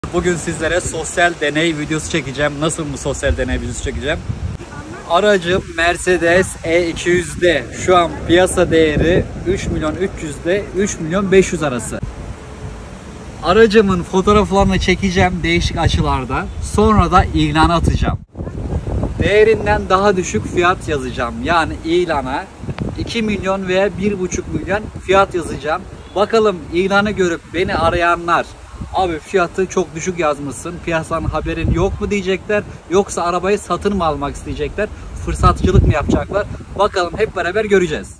Bugün sizlere sosyal deney videosu çekeceğim. Nasıl bu sosyal deney videosu çekeceğim? Aracım Mercedes E200'de. Şu an piyasa değeri 3.300 ile 3.500.000 arası. Aracımın fotoğraflarını çekeceğim değişik açılarda. Sonra da ilana atacağım. Değerinden daha düşük fiyat yazacağım. Yani ilana 2 milyon veya 1,5 milyon fiyat yazacağım. Bakalım ilanı görüp beni arayanlar, abi fiyatı çok düşük yazmışsın, piyasanın haberin yok mu diyecekler, yoksa arabayı satın mı almak isteyecekler, fırsatçılık mı yapacaklar? Bakalım, hep beraber göreceğiz.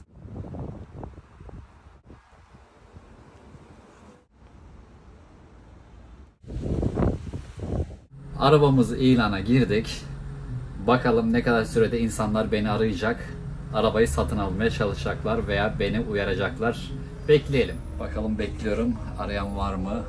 Arabamızı ilana girdik. Bakalım ne kadar sürede insanlar beni arayacak, arabayı satın almaya çalışacaklar veya beni uyaracaklar. Bekleyelim. Bakalım, bekliyorum. Arayan var mı?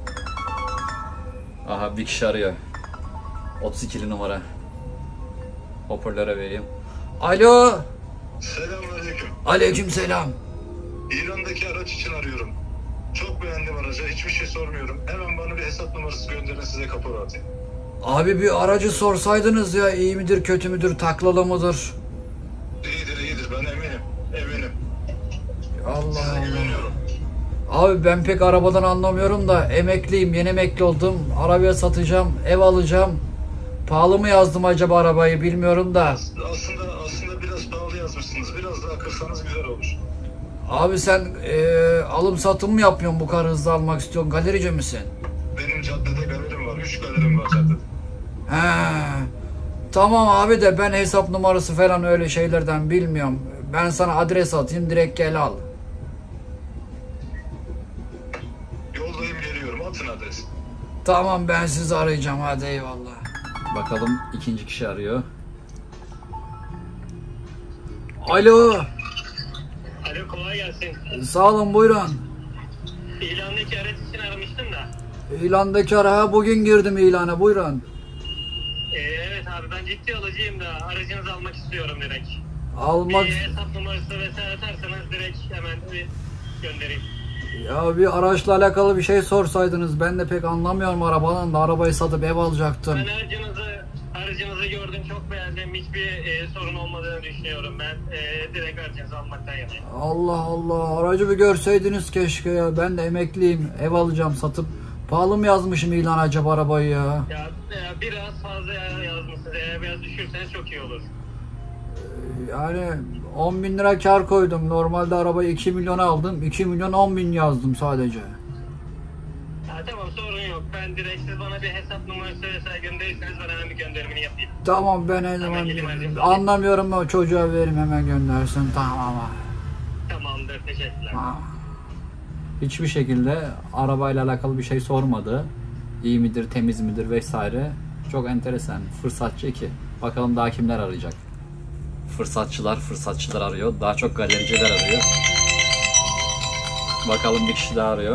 Aha, bir kişi arıyor. 32'li numara. Hoparlöre vereyim. Alo. Selamünaleyküm. Aleykümselam. İran'daki araç için arıyorum. Çok beğendim aracı. Hiçbir şey sormuyorum. Hemen bana bir hesap numarası gönderin, size kapora atayım. Abi bir aracı sorsaydınız ya, iyi midir kötü müdür, taklalı mıdır? İyidir ben eminim. Eminim. Allah Size Allah. güveniyorum. Abi ben pek arabadan anlamıyorum da, emekliyim, yeni emekli oldum. Arabaya satacağım, ev alacağım. Pahalı mı yazdım acaba arabayı bilmiyorum da. Aslında biraz pahalı yazmışsınız. Biraz daha kırsanız güzel olur. Abi sen alım satım mı yapıyorsun, bu kadar hızlı almak istiyorsun? Galerici misin? Benim caddede galerim var. 3 galerim var caddede. He. Tamam abi, de ben hesap numarası falan öyle şeylerden bilmiyorum. Ben sana adres atayım, direkt gel al. Yoldayım, geliyorum. Atın adresi. Tamam, ben sizi arayacağım, hadi eyvallah. Bakalım, ikinci kişi arıyor. Alo. Alo, kolay gelsin. Sağ olun, buyurun. İlandaki araç için aramıştım da. İlandaki ara, bugün girdim ilana, buyurun. Evet abi, ben ciddi alıcıyım da aracınızı almak istiyorum direkt. Almak... Bir hesap numarası vesaire atarsanız direkt hemen bir göndereyim. Ya bir araçla alakalı bir şey sorsaydınız, ben de pek anlamıyorum arabanın da, arabayı satıp ev alacaktım. Ben aracınızı gördüm, çok beğendim. Hiçbir sorun olmadığını düşünüyorum ben. Direkt aracınızı almaktan yanayım. Allah Allah, aracı bir görseydiniz keşke ya, ben de emekliyim, ev alacağım satıp. Pahalı mı yazmışım ilan acaba arabayı ya? Ya biraz fazla yazmışsınız. Eğer biraz düşürseniz çok iyi olur. Yani 10 bin lira kar koydum. Normalde arabayı 2 milyona aldım. 2 milyon 10 bin yazdım sadece. Ya tamam, sorun yok. Ben direkt, siz bana bir hesap numarası vesaire gönderirseniz ben hemen bir gönderimini yapayım. Tamam, ben her zaman anlamıyorum, o çocuğa verim, hemen göndersin, tamam ama. Tamamdır, teşekkürler. Hiçbir şekilde arabayla alakalı bir şey sormadı. İyi midir, temiz midir vesaire. Çok enteresan. Fırsatçı 2. Bakalım daha kimler arayacak. Fırsatçılar arıyor. Daha çok galericiler arıyor. Bakalım, bir kişi daha arıyor.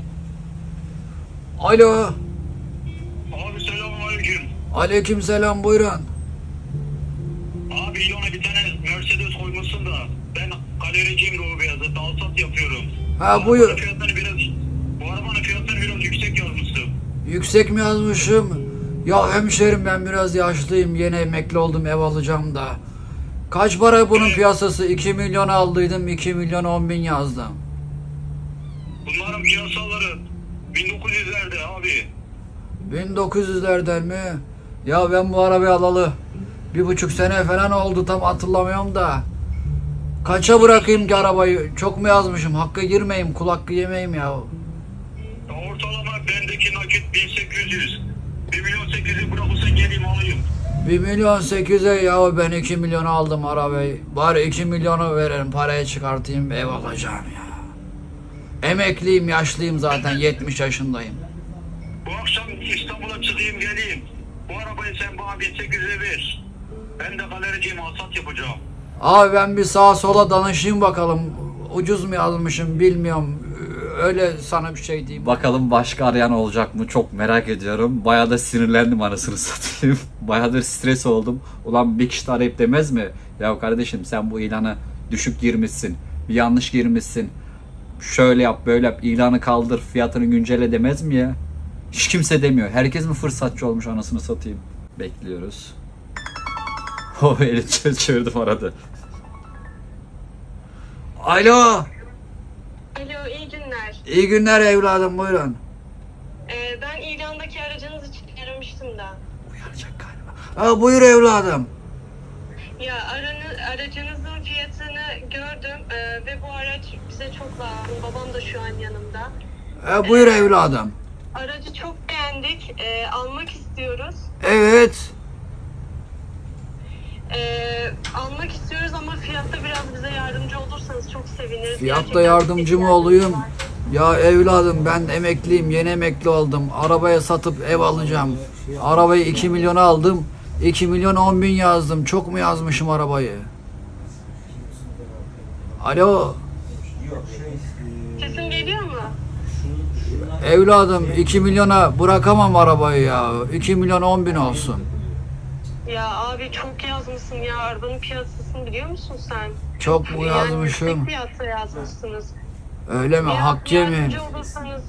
Alo. Abi selamünaleyküm. Aleykümselam, buyurun. Abi ilana bir tane Mercedes koymuşsun da ben galericiyim, Ruhu Beyazıt'ta alsat yapıyorum. Ha, buyur. Bu arabanın fiyatlarını biraz yüksek yazmışsın. Yüksek mi yazmışım? Ya hemşerim, ben biraz yaşlıyım, yeni emekli oldum, ev alacağım da. Kaç para bunun piyasası? 2 milyon aldıydım, 2 milyon 10 bin yazdım. Bunların piyasaları 1900'lerde abi. 1900'lerden mi? Ya ben bu arabayı alalı 1,5 sene falan oldu, tam hatırlamıyorum da. Kaça bırakayım ki arabayı? Çok mu yazmışım? Hakkı girmeyeyim, kul hakkı yemeyeyim ya. Ortalama bendeki nakit 1800. 1.800'ü bırakırsan geleyim alayım. 1 milyon 8'e ya, ben 2 milyon aldım arabayı. Bari 2 milyonu verelim, paraya çıkartayım, ev alacağım ya. Emekliyim, yaşlıyım zaten, 70 yaşındayım. Bu akşam İstanbul'a çıkayım geleyim. Bu arabayı sen bana 1800'e ver. Ben de galericiyim, alsat yapacağım. Abi ben bir sağa sola danışayım bakalım. Ucuz mu yazmışım bilmiyorum. Öyle sana bir şey diyeyim. Bakalım başka arayan olacak mı? Çok merak ediyorum. Bayağı da sinirlendim, anasını satayım. Bayağıdır stres oldum. Ulan bir kişi de arayıp demez mi? Ya kardeşim, sen bu ilanı düşük girmişsin. Bir yanlış girmişsin. Şöyle yap, böyle yap, ilanı kaldır, fiyatını güncelle demez mi ya? Hiç kimse demiyor. Herkes mi fırsatçı olmuş anasını satayım. Bekliyoruz. O eli çevirdim aradı. Alo. Alo, iyi günler. İyi günler evladım, buyurun. Ben ilandaki aracınız için aramıştım da. Uyaracak galiba. Ha, buyur evladım. Ya aracınızın fiyatını gördüm ve bu araç bize çok lazım. Babam da şu an yanımda. Buyur evladım. Aracı çok beğendik. Almak istiyoruz. Evet. Almak istiyoruz ama fiyatta biraz bize yardımcı olursanız çok seviniriz. Fiyatta Gerçekten yardımcı mı çok olayım? var. Ya evladım, ben emekliyim, yeni emekli oldum. Arabaya satıp ev alacağım. Arabayı 2 milyona aldım. 2 milyon 10 bin yazdım. Çok mu yazmışım arabayı? Alo. Sesim geliyor mu? Evladım, 2 milyona bırakamam arabayı ya. 2 milyon 10 bin olsun. Ya abi çok yazmışsın ya. Arabanın piyasasını biliyor musun sen? Çok mu yazmışım? Yani yüksek fiyatta yazmışsınız. Öyle mi? Biraz Hak yemi. yardımcı olursanız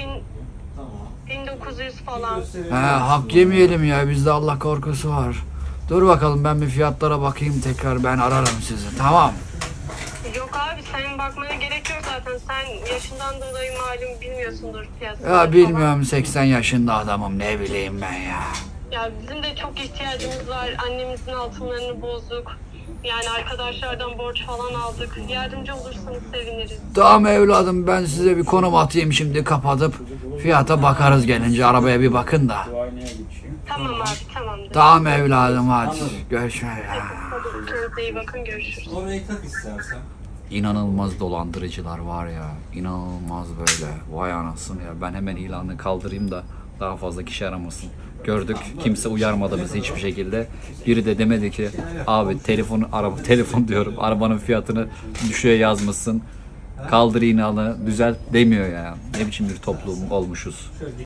1900 falan. Hak yemeyelim ya. Bizde Allah korkusu var. Dur bakalım, ben bir fiyatlara bakayım tekrar, ben ararım sizi. Tamam. Yok abi, senin bakmana gerek yok zaten. Sen yaşından dolayı malum bilmiyorsundur piyasayı. Ya bilmiyorum, 80 yaşında adamım, ne bileyim ben ya. Ya bizim de çok ihtiyacımız var. Annemizin altınlarını bozduk. Yani arkadaşlardan borç falan aldık. Yardımcı olursanız seviniriz. Tamam evladım, ben size bir konum atayım şimdi kapatıp. Fiyata bakarız gelince, arabaya bir bakın da. Tamam abi, tamamdır. Tamam evladım, hadi. Görüşmek üzere. Hadi kendinize iyi bakın, görüşürüz. Orayı tak istersen. İnanılmaz dolandırıcılar var ya. İnanılmaz böyle. Vay anasını ya. Ben hemen ilanı kaldırayım da daha fazla kişi aramasın. Gördük. Kimse uyarmadı bizi hiçbir şekilde. Biri de demedi ki abi telefon diyorum. Arabanın fiyatını düşüğe yazmışsın. Kaldır ilanı, düzelt demiyor ya. Ne biçim bir toplum olmuşuz.